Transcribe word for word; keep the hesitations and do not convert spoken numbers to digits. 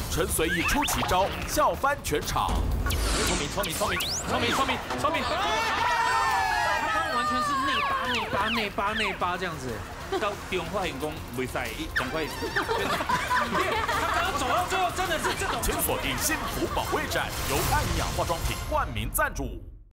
陈随意出奇招，笑翻全场。 聪明，聪明，聪明，聪明，聪明，聪明。他刚刚完全是内八、内八、内八、内八这样子。到中发现讲袂使，赶快。他刚刚走到最后真的是这种。 请锁定幸福保卫战，由安雅化妆品冠名赞助。